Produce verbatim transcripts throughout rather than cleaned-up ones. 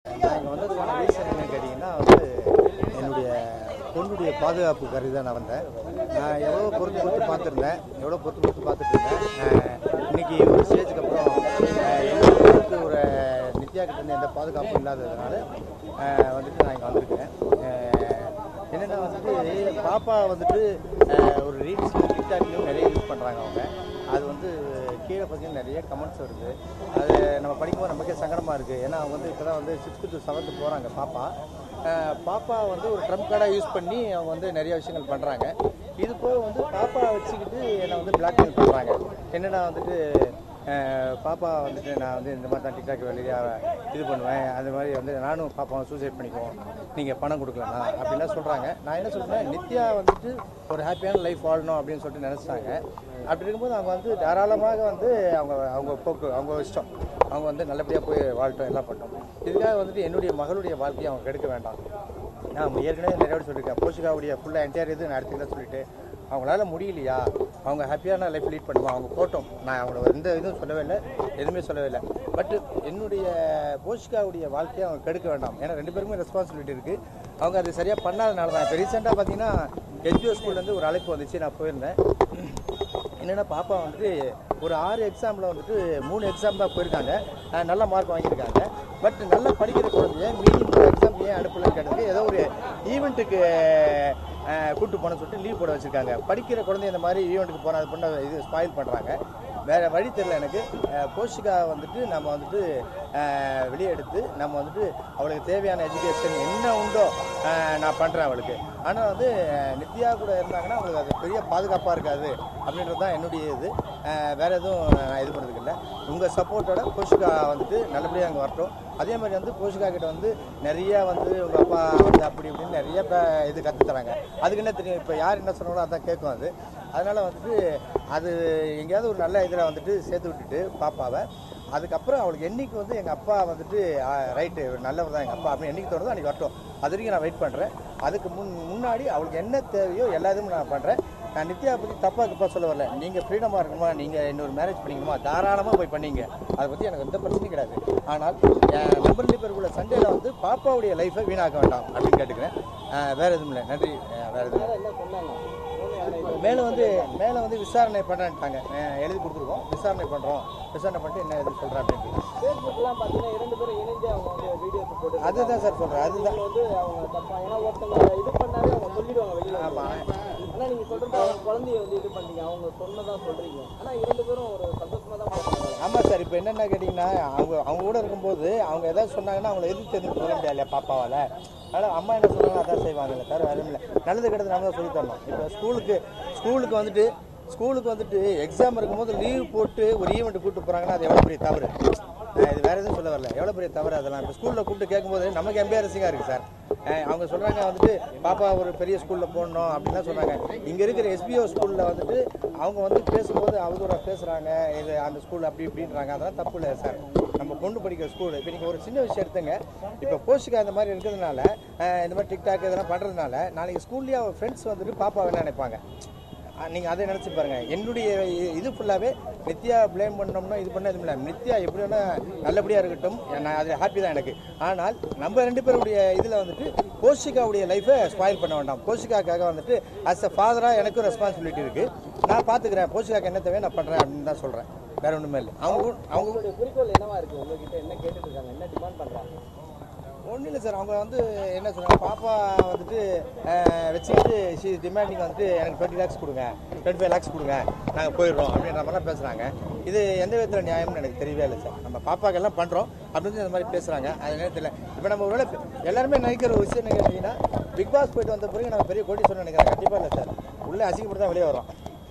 நான் இங்கே வந்ததுக்கான ரீசன் என்னன்னு கேட்டிங்கன்னா வந்து என்னுடைய பொண்ணுடைய பாதுகாப்பு கருதி தான் நான் வந்தேன். நான் எவ்வளோ பொறுத்து பொறுத்து பார்த்துருந்தேன் எவ்வளோ பொறுத்து பொறுத்து பார்த்துட்டு இருந்தேன். இன்றைக்கி ஒரு ஸ்டேஜுக்கு அப்புறம் எனக்கு ஒரு நித்யா கிட்ட எந்த பாதுகாப்பும் இல்லாததுனால வந்துட்டு நான் இங்கே வந்திருக்கேன். என்னென்னா வந்துட்டு பாப்பா வந்துட்டு ஒரு ரீல்ஸ் டிக்டாக்லையும் நிறைய யூஸ் பண்ணுறாங்க. அவங்க அது வந்து கீழே பார்த்தீங்கன்னா நிறைய கமெண்ட்ஸ் வருது. அது நம்ம படிக்கும்போது நமக்கே சங்கடமாக இருக்குது. ஏன்னா அவங்க வந்து இப்போ தான் வந்து சிக்ஸ்த்து டு செவன்த்து போகிறாங்க. பாப்பா பாப்பா வந்து ஒரு ட்ரம்ப் கார்டாக யூஸ் பண்ணி அவங்க வந்து நிறைய விஷயங்கள் பண்ணுறாங்க. இது போக வந்து பாப்பா வச்சுக்கிட்டு என்னை வந்து பிளாக்மெயில் பண்ணுறாங்க. என்னென்னா வந்துட்டு பாப்பா வந்துட்டு நான் வந்து இந்த மாதிரி தான் டிக்டாக் வெளியாக இது பண்ணுவேன், அது மாதிரி வந்து நானும் பாப்பாவை சூசைட் பண்ணிக்குவோம், நீங்கள் பணம் கொடுக்கலண்ணா அப்படின்லாம் சொல்கிறாங்க. நான் என்ன சொல்கிறேன், நித்யா வந்துட்டு ஒரு ஹாப்பியான லைஃப் வாழணும் அப்படின்னு சொல்லிட்டு நினச்சாங்க. அப்படி இருக்கும்போது அவங்க வந்து தாராளமாக வந்து அவங்க அவங்க போக்கு அவங்க இஷ்டம், அவங்க வந்து நல்லபடியாக போய் வாழ்த்தோம் எல்லாம் பண்ணோம். இதுக்காக வந்துட்டு என்னுடைய மகளுடைய வாழ்க்கையை அவங்க கெடுக்க வேண்டாம். நான் ஏற்கனவே நிறைய சொல்லியிருக்கேன். போஷிகாவுடைய ஃபுல்லாக என்டையர் இது நான் எடுத்துக்கிட்ட சொல்லிட்டு அவங்களால முடியலையா, அவங்க ஹாப்பியான லைஃப் லீட் பண்ணுவோம், அவங்க போட்டோம். நான் அவங்கள எந்த இதுவும் சொல்லவே இல்லை, எதுவுமே சொல்லவே இல்லை. பட் என்னுடைய போஷிகாவுடைய வாழ்க்கையை அவங்க கெடுக்க வேண்டாம். ஏன்னா ரெண்டு பேருமே ரெஸ்பான்சிபிலிட்டி இருக்குது. அவங்க அது சரியாக பண்ணாதனால தான் இப்போ ரீசெண்டாக பார்த்தீங்கன்னா எஸ்பிஓ ஸ்கூல்லேருந்து ஒரு அழைப்பு வந்துச்சு. நான் போயிருந்தேன். என்னென்னா பாப்பா வந்துட்டு ஒரு ஆறு எக்ஸாமில் வந்துட்டு மூணு எக்ஸாம் தான் போயிருக்காங்க, நல்ல மார்க் வாங்கியிருக்காங்க. பட் நல்லா படிக்கிற குழந்தைய மீதி மூணு எக்ஸாம் ஏன் அனுப்பலன்னு கேட்டதுக்கு ஏதோ ஒரு ஈவெண்ட்டுக்கு கூப்பிட்டு போன சொல்லிட்டு லீவ் போட வச்சுருக்காங்க. படிக்கிற குழந்தை இந்த மாதிரி ஈவெண்ட்டுக்கு போன அது பண்ண இது ஸ்பாயில் பண்ணுறாங்க. வேறு வழி தெரியல எனக்கு. போஷிகா வந்துட்டு நம்ம வந்துட்டு வெளியே எடுத்து நம்ம வந்துட்டு அவளுக்கு தேவையான எஜுகேஷன் என்ன உண்டோ நான் பண்ணுறேன் அவளுக்கு. ஆனால் வந்து நித்யா கூட இருந்தாங்கன்னா அவங்களுக்கு அது பெரிய பாதுகாப்பாக இருக்காது அப்படின்றது தான் என்னுடைய இது. வேறு எதுவும் நான் இது பண்ணுறதுக்கு இல்லை. உங்கள் சப்போர்ட்டோட போஷிகா வந்துட்டு நல்லபடியாக அங்கே வரட்டும். அதே மாதிரி வந்து போஷிகா கிட்ட வந்து நிறையா வந்து உங்கள் அப்பா வந்து அப்படி இப்படின்னு நிறைய இது கற்றுத்தராங்க. அதுக்கு என்ன தெரியும், இப்போ யார் என்ன சொன்னாலும் அதான் கேட்கும் அது. அதனால் வந்துட்டு அது எங்கேயாவது ஒரு நல்ல இதில் வந்துட்டு சேர்த்து விட்டுட்டு பாப்பாவை அதுக்கப்புறம் அவளுக்கு என்றைக்கு வந்து எங்கள் அப்பா வந்துட்டு ரைட்டு நல்லவர் தான் எங்கள் அப்பா அப்படின்னு என்றைக்கு தோணுதோ அன்றைக்கி வரட்டும். அது வரைக்கும் நான் வெயிட் பண்ணுறேன். அதுக்கு முன் முன்னாடி அவளுக்கு என்ன தேவையோ எல்லாத்தையும் நான் பண்ணுறேன். நான் நித்யா பற்றி தப்பாக தப்பாக சொல்ல வரல. நீங்கள் ஃப்ரீடமாக இருக்கணுமா, நீங்கள் இன்னொரு மேரேஜ் பண்ணிக்கணுமா, தாராளமாக போய் பண்ணிங்க. அதை பற்றி எனக்கு எந்த பிரச்சனையும் கிடையாது. ஆனால் என் நம்பர் ரெண்டு பேருக்குள்ள சண்டையில் வந்து பாப்பாவுடைய லைஃப்பை வீணாக்க வேண்டாம் அப்படின்னு கேட்டுக்கிறேன். வேறு எதுவும் இல்லை. நன்றி. வேறு எதுவும் மேலே வந்து மேலே வந்து விசாரணை பண்ணுறான்ட்டாங்க. எழுதி கொடுத்துருக்கோம், விசாரணை பண்ணுறோம், விசாரணை பண்ணிட்டு என்ன எது சொல்கிறேன் அப்படின்ட்டு. ஃபேஸ்புக்லாம் பார்த்தீங்கன்னா இரண்டு பேரும் இணைஞ்சு அவங்க வந்து வீடியோஸ் போட்டு அதுதான் சார் சொல்கிறேன். அதுதான் வந்து அவங்க தப்பா, ஏன்னா ஒருத்தவங்க இது பண்ணாலே அவங்க சொல்லிடுவாங்க வெளியில். ஆமாம். ஆனால் நீங்கள் சொல்கிறது அவங்க குழந்தைய வந்து இது பண்ணீங்க, அவங்க சொன்னதான் சொல்கிறீங்க. ஆனால் இரண்டு பேரும் ஒரு சந்தோஷமாக தான் போகிறாங்க. ஆமாம் சார். இப்போ என்னென்ன கேட்டிங்கன்னா அவங்க அவங்க கூட இருக்கும்போது அவங்க எதாவது சொன்னாங்கன்னா அவங்கள எதிர்த்து எதுவும் சொல்ல முடியாது இல்லையா பாப்பாவால். அதனால் அம்மா என்ன சொல்கிறாங்க அதான் செய்வாங்க. இல்லை தவிர வேறு இல்லை. நல்லது கெட்டது நம்ம தான் சொல்லி தரணும். இப்போ ஸ்கூலுக்கு ஸ்கூலுக்கு வந்துட்டு ஸ்கூலுக்கு வந்துட்டு எக்ஸாம் இருக்கும்போது லீவ் போட்டு ஒரு ஈவெண்ட் கூப்பிட்டு போகிறாங்கன்னா அது எவ்வளோ பெரிய தவறு. இது வேறு எதுவும் சொல்ல வரல, எவ்வளோ பெரிய தவறு அதெல்லாம். இப்போ ஸ்கூலில் கூப்பிட்டு கேட்கும்போது நமக்கு எம்பேரசிங்காக இருக்குது சார். அவங்க சொல்கிறாங்க வந்துட்டு பாப்பா ஒரு பெரிய ஸ்கூலில் போடணும் அப்படின்லாம் சொல்கிறாங்க. இங்கே இருக்கிற எஸ்பிஓ ஸ்கூலில் வந்துட்டு அவங்க வந்து பேசும்போது அவதூறாக பேசுகிறாங்க. இது அந்த ஸ்கூல் அப்படி இப்படின்றாங்க. அதெல்லாம் தப்பு இல்லை சார். நம்ம பொண்ணு படிக்கிற ஸ்கூல். இப்போ நீங்கள் ஒரு சின்ன விஷயம் எடுத்துங்க. இப்போ போஷிகா இந்த மாதிரி இருக்கிறதுனால இந்த மாதிரி டிக்டாக் இதெல்லாம் பண்ணுறதுனால நாளைக்கு ஸ்கூல்லேயே அவள் ஃப்ரெண்ட்ஸ் வந்துட்டு பாப்பா என்ன நினைப்பாங்க. நீங்கள் அதை நினச்சி பாருங்கள். என்னுடைய இது ஃபுல்லாகவே நித்யா ப்ளேம் பண்ணோம்னா இது பண்ண எதுவும் இல்லை. நித்யா எப்படி வேணால் நல்லபடியாக இருக்கட்டும், நான் அது ஹாப்பி தான் எனக்கு. ஆனால் நம்ம ரெண்டு பேருடைய இதில் வந்துட்டு போஷிகாவுடைய லைஃப்பை ஸ்பாயில் பண்ண வேண்டாம். போஷிகாக்காக வந்துட்டு ஆஸ் அ ஃபாதராக எனக்கும் ரெஸ்பான்சிபிலிட்டி இருக்குது. நான் பார்த்துக்கிறேன். போஷிகாக்கு என்ன தேவையோ நான் பண்ணுறேன் அப்படின்னு தான் சொல்கிறேன். வேறு ஒன்றுமே இல்லை. அவங்க அவங்களுடைய குறிக்கோள் என்னவா இருக்குது, உங்ககிட்ட என்ன கேட்டுட்டு இருக்காங்க, என்ன டிமாண்ட் பண்ணுறாங்க? ஒன்றும் இல்லை சார். அவங்க வந்து என்ன சொல்கிறாங்க, பாப்பா வந்துட்டு வச்சுக்கிட்டு ஷி டிமாண்டிங் வந்துட்டு எனக்கு டுவெண்ட்டி லேக்ஸ் கொடுங்க, டுவெண்ட்டி ஃபைவ் லேக்ஸ் கொடுங்க, நாங்கள் போயிடுறோம் அப்படின்ற மாதிரிலாம் பேசுகிறாங்க. இது எந்த விதத்தில் நியாயம்னு எனக்கு தெரியவே இல்லை சார். நம்ம பாப்பாக்கெல்லாம் பண்ணுறோம் அப்படின்னு இந்த மாதிரி பேசுகிறாங்க. அது என்ன தெரியல. இப்போ நம்ம ஒரு வேலை எல்லாருமே நினைக்கிற ஒரு விஷயம் என்ன கேட்டிங்கன்னா, பிக் பாஸ் போயிட்டு வந்த பிறகு நம்ம பெரிய கோடி சொன்ன நினைக்கிறேன். கண்டிப்பாக இல்லை சார். உள்ளே அசிங்கப்பட்டு தான் வெளியே வரோம்.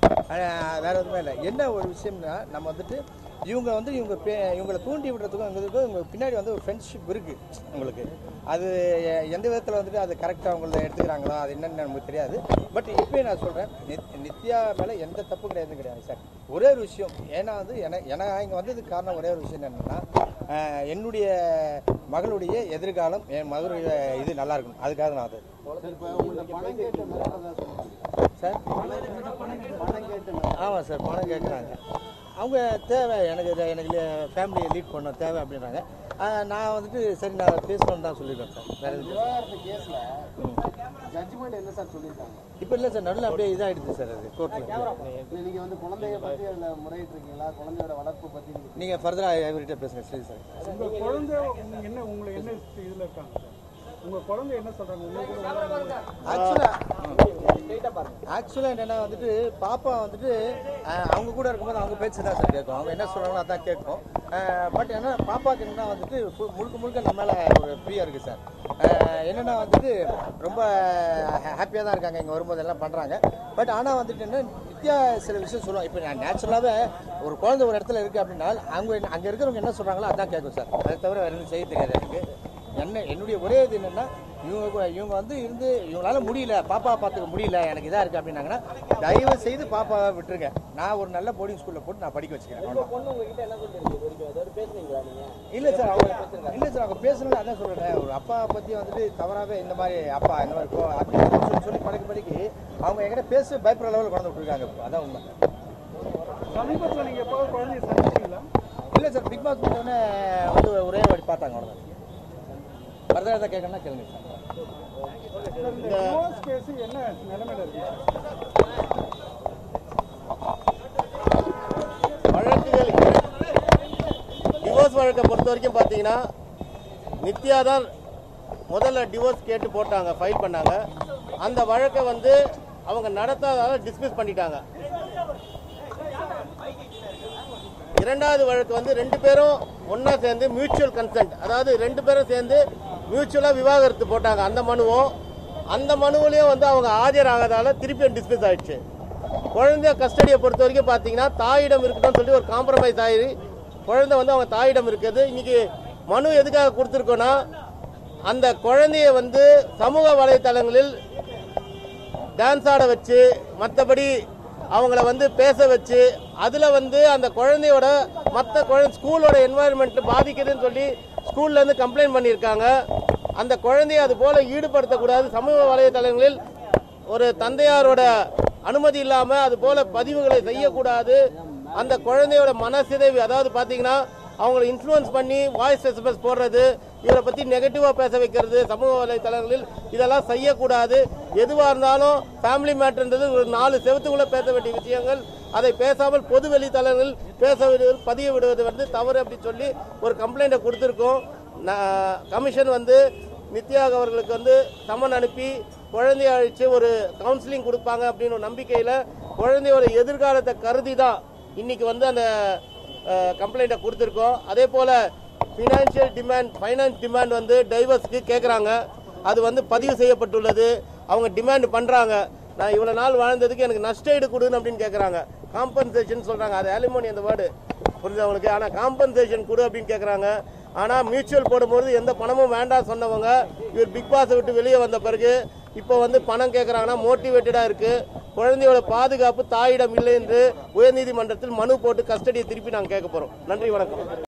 வேறு எதுவுமே இல்லை. என்ன ஒரு விஷயம்னா நம்ம வந்துட்டு இவங்க வந்து இவங்க இவங்களை தூண்டி விடுறதுக்கும் எங்களுக்கும் இவங்க பின்னாடி வந்து ஒரு ஃப்ரெண்ட்ஷிப் இருக்குது உங்களுக்கு. அது எந்த விதத்தில் வந்துட்டு அது கரெக்டாக அவங்கள எடுத்துக்கிறாங்களோ அது என்னென்னு நமக்கு தெரியாது. பட் இப்போயே நான் சொல்கிறேன், நித்யா மேலே எந்த தப்பு கிடையாது கிடையாது சார். ஒரே ஒரு விஷயம், ஏன்னா வந்து என எனக்கு இங்கே வந்ததுக்கு காரணம் ஒரே ஒரு விஷயம் என்னென்னா என்னுடைய மகளுடைய எதிர்காலம், என் மகளுடைய இது நல்லா இருக்கணும். அதுக்காக நான் அது சார் ஆமாம் சார் பணம் கேட்குறாங்க. அவங்க தேவை எனக்கு இதை- எனக்கு ஃபேமிலியை லீட் பண்ண தேவை அப்படின்றாங்க. நான் வந்துட்டு சரி நான் பேசணும்னு தான் சொல்லியிருக்கேன் சார். வேறு எதுவும் விவாகரத்து கேஸ்ல ஜட்ஜ்மெண்ட் என்ன சார் சொல்லியிருக்காங்க? இப்போ இல்லை சார், நடுவில் அப்படியே இதாகிடுது சார் அது கோர்ட்டில். நீங்க வந்து குழந்தைய பத்தி அதுல முறையிட்டு இருக்கீங்களா? குழந்தையோட வளர்ப்பு பத்தி நீங்கள் ஃபர்தராக அவர்கிட்ட பேசுங்க. சரி சார். உங்க குழந்தை உங்க என்ன உங்களை என்ன இதுல இருக்காங்க சார்? உங்க குழந்தை என்ன சொல்றாங்க? உங்களுக்கு ஆக்சுவலாக ஸ்ட்ரைட்டா பாருங்க. ஆக்சுவலாக என்னென்னா வந்துட்டு பாப்பா வந்துட்டு அஹ், அவங்க கூட இருக்கும்போது அவங்க பேச்சு தான் சார் கேட்கும். அவங்க என்ன சொல்கிறாங்களோ அதான் கேட்கும். பட் என்ன பாப்பாவுக்கு என்னென்னா வந்துட்டு ஃபுல் முழுக்க முழுக்க நம்ம மேலே ஒரு ஃப்ரீயாக இருக்குது சார். என்னென்னா வந்துட்டு ரொம்ப ஹாப்பியாக தான் இருக்காங்க இங்கே வரும்போது எல்லாம் பண்ணுறாங்க. பட் ஆனால் வந்துட்டு என்ன நித்யா சில விஷயம் சொல்லுவாங்க. இப்போ நான் நேச்சுரலாகவே ஒரு குழந்தை ஒரு இடத்துல இருக்குது அப்படின்னா அவங்க என்ன- அங்கே இருக்கிறவங்க என்ன சொல்கிறாங்களோ அதான் கேட்கும் சார். அதை தவிர வேறு எதுவும் செய்ய தெரியாது எனக்கு. என்ன என்னுடைய ஒரே இது என்னென்னா இவங்க கூட- இவங்க வந்து இருந்து இவங்களால முடியல, பாப்பா பார்த்துக்க முடியல, எனக்கு இதாக இருக்குது அப்படின்னாங்கன்னா தயவு செய்து பாப்பாவை விட்டுருங்க. நான் ஒரு நல்ல போர்டிங் ஸ்கூலில் போட்டு நான் படிக்க வச்சுக்கிறேன். உங்க பொண்ணு உங்ககிட்ட என்ன சொல்லிருக்கு இது வரைக்கும்? ஏதாவது பேசுனீங்களா நீங்க? இல்லை சார், அவங்க இல்லை சார், அவங்க பேசணும்னு அதான் சொல்கிறேன். ஒரு அப்பா பற்றி வந்துட்டு தவறாகவே இந்த மாதிரி அப்பா இந்த மாதிரி கோ அப்படின்னு சொல்லி சொல்லி படிக்க படிக்க அவங்க என்கிட்ட பேச பயப்படுற லெவலில் கொண்டு விட்டுருக்காங்க. இப்போ அதான் உண்மை. சமீபத்தில் நீங்க எப்போ குழந்தைய சந்திச்சீங்களா? இல்லை சார், பிக் பாஸ் பண்ணோடனே வந்து ஒரே வாட்டி பார்த்தாங்க அவ்வளோதான். ஃபர்தராக எதாவது கேட்கணும்னா கேளுங்க சார். இந்த டிவோர்ஸ் கேஸ் என்ன நிலைமையில இருக்கு? வழக்குகள் டிவோர்ஸ் வழக்கை பொறுத்த வரைக்கும் பார்த்தீங்கன்னா நித்யா தான் முதல்ல டிவோர்ஸ் கேட்டு போட்டாங்க, ஃபைல் பண்ணாங்க. அந்த வழக்கை வந்து அவங்க நடத்தாதால டிஸ்மிஸ் பண்ணிட்டாங்க. இரண்டாவது வழக்கு வந்து ரெண்டு பேரும் ஒன்றா சேர்ந்து மியூச்சுவல் கன்சென்ட், அதாவது ரெண்டு பேரும் சேர்ந்து மியூச்சுவலாக விவாகரத்து போட்டாங்க. அந்த மனுவும் அந்த மனுவிலையும் வந்து அவங்க ஆஜராகாதால திருப்பியும் டிஸ்மிஸ் ஆயிடுச்சு. குழந்தைய கஸ்டடியை பொறுத்த வரைக்கும் பார்த்தீங்கன்னா தாயிடம் இருக்கணும்னு சொல்லி ஒரு காம்ப்ரமைஸ் ஆகி குழந்தை வந்து அவங்க தாயிடம் இருக்குது. இன்னைக்கு மனு எதுக்காக கொடுத்துருக்கோன்னா அந்த குழந்தைய வந்து சமூக வலைத்தளங்களில் டான்ஸ் ஆட வச்சு மற்றபடி அவங்கள வந்து பேச வச்சு அதில் வந்து அந்த குழந்தையோட மற்ற குழந்தை ஸ்கூலோட என்வாயன்மெண்ட் பாதிக்குதுன்னு சொல்லி ஸ்கூல்லேருந்து கம்ப்ளைண்ட் பண்ணியிருக்காங்க. அந்த குழந்தைய அது போல ஈடுபடுத்தக்கூடாது. சமூக வலைதளங்களில் ஒரு தந்தையாரோட அனுமதி இல்லாமல் அது போல பதிவுகளை செய்யக்கூடாது. அந்த குழந்தையோட மனசிதைவு, அதாவது பார்த்தீங்கன்னா அவங்களை இன்ஃப்ளூயன்ஸ் பண்ணி வாய்ஸ் எஸ்எம்எஸ் போடுறது, இவரை பற்றி நெகட்டிவாக பேச வைக்கிறது சமூக வலைத்தளங்களில், இதெல்லாம் செய்யக்கூடாது. எதுவாக இருந்தாலும் ஃபேமிலி மேட்டர்ன்றது ஒரு நாலு செவத்துக்குள்ளே பேச வேண்டிய விஷயங்கள். அதை பேசாமல் பொது வெளித்தளங்களில் பேச விடுவது பதிய விடுவது வந்து தவறு அப்படின்னு சொல்லி ஒரு கம்ப்ளைண்ட்டை கொடுத்துருக்கோம். கமிஷன் வந்து நித்யா அவர்களுக்கு வந்து சம்மன் அனுப்பி குழந்தைய அழித்து ஒரு கவுன்சிலிங் கொடுப்பாங்க அப்படின்னு ஒரு நம்பிக்கையில் குழந்தையோட எதிர்காலத்தை கருதி தான் இன்னைக்கு வந்து அந்த கம்ப்ளைண்ட்டை கொடுத்துருக்கோம். அதே போல் ஃபினான்ஷியல் டிமாண்ட் ஃபைனான்ஸ் டிமாண்ட் வந்து டைவர்ஸ்க்கு கேட்குறாங்க. அது வந்து பதிவு செய்யப்பட்டுள்ளது. அவங்க டிமாண்ட் பண்ணுறாங்க, நான் இவ்வளோ நாள் வாழ்ந்ததுக்கு எனக்கு நஷ்டஈடு கொடுன்னு அப்படின்னு கேட்குறாங்க. காம்பன்சேஷன் சொல்கிறாங்க, அது அலிமோனி அந்த வேர்டு புரிஞ்சவங்களுக்கு. ஆனால் காம்பன்சேஷன் கொடு அப்படின்னு கேட்குறாங்க. ஆனால் மியூச்சுவல் போடும்போது எந்த பணமும் வேண்டாம் சொன்னவங்க இவர் பிக் பாஸை விட்டு வெளியே வந்த பிறகு இப்போ வந்து பணம் கேட்குறாங்கன்னா மோட்டிவேட்டடாக இருக்குது. குழந்தையோட பாதுகாப்பு தாயிடம் இல்லை என்று உயர்நீதிமன்றத்தில் மனு போட்டு கஸ்டடியை திருப்பி நாங்கள் கேட்க போகிறோம். நன்றி, வணக்கம்.